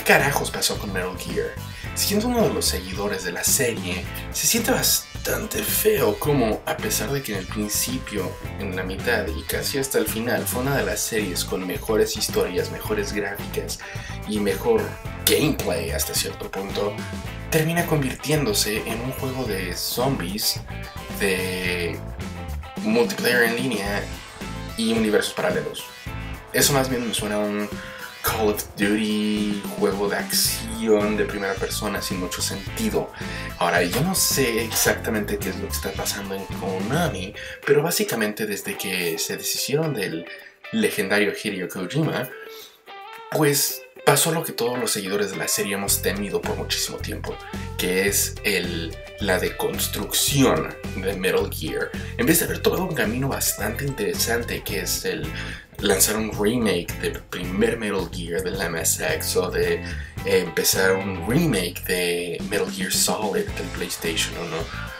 carajos pasó con Metal Gear? Siendo uno de los seguidores de la serie, se siente bastante feo como, a pesar de que en el principio, en la mitad y casi hasta el final fue una de las series con mejores historias, mejores gráficas y mejor gameplay hasta cierto punto, termina convirtiéndose en un juego de zombies, de multiplayer en línea y universos paralelos. Eso más bien me suena a un Call of Duty, juego de acción de primera persona sin mucho sentido. Ahora, yo no sé exactamente qué es lo que está pasando en Konami, pero básicamente desde que se deshicieron del legendario Hideo Kojima, pues pasó lo que todos los seguidores de la serie hemos temido por muchísimo tiempo, que es la deconstrucción de Metal Gear. En vez de haber tomado un camino bastante interesante, que es el lanzar un remake del primer Metal Gear del MSX, o de empezar un remake de Metal Gear Solid del PlayStation 1,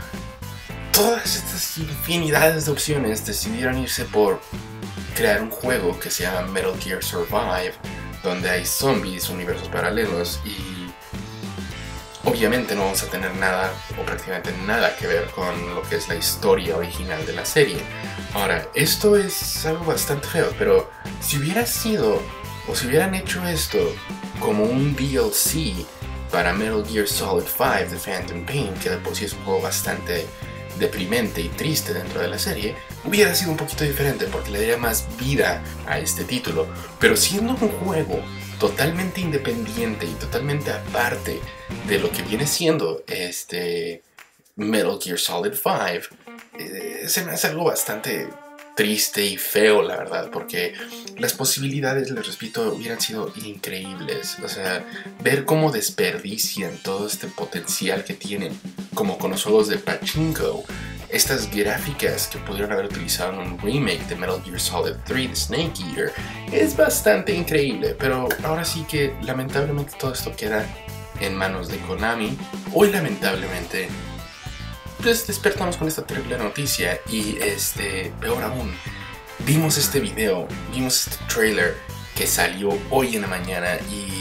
todas estas infinidades de opciones decidieron irse por crear un juego que se llama Metal Gear Survive, donde hay zombies, universos paralelos, y obviamente no vamos a tener nada o prácticamente nada que ver con lo que es la historia original de la serie. Ahora, esto es algo bastante feo, pero si hubiera sido, o si hubieran hecho esto como un DLC para Metal Gear Solid 5 The Phantom Pain, que de por sí es un juego bastante deprimente y triste dentro de la serie, hubiera sido un poquito diferente porque le daría más vida a este título. Pero siendo un juego totalmente independiente y totalmente aparte de lo que viene siendo este Metal Gear Solid 5, se me hace algo bastante triste y feo, la verdad, porque las posibilidades, les repito, hubieran sido increíbles. O sea, ver cómo desperdician todo este potencial que tienen, como con los juegos de Pachinko, estas gráficas que pudieron haber utilizado en un remake de Metal Gear Solid 3 de Snake Eater, es bastante increíble. Pero ahora sí que lamentablemente todo esto queda en manos de Konami. Hoy lamentablemente pues despertamos con esta terrible noticia y peor aún, vimos este video, vimos este trailer que salió hoy en la mañana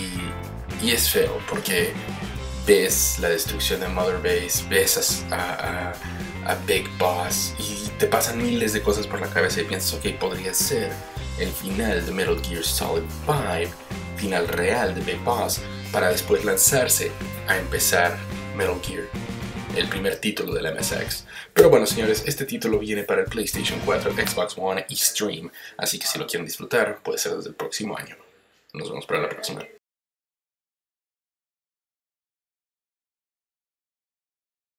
y es feo porque ves la destrucción de Mother Base, ves a Big Boss y te pasan miles de cosas por la cabeza y piensas, ok, podría ser el final de Metal Gear Solid 5, final real de Big Boss, para después lanzarse a empezar Metal Gear, el primer título del MSX. Pero bueno, señores, este título viene para el PlayStation 4, Xbox One y Stream, así que si lo quieren disfrutar, puede ser desde el próximo año. Nos vemos para la próxima.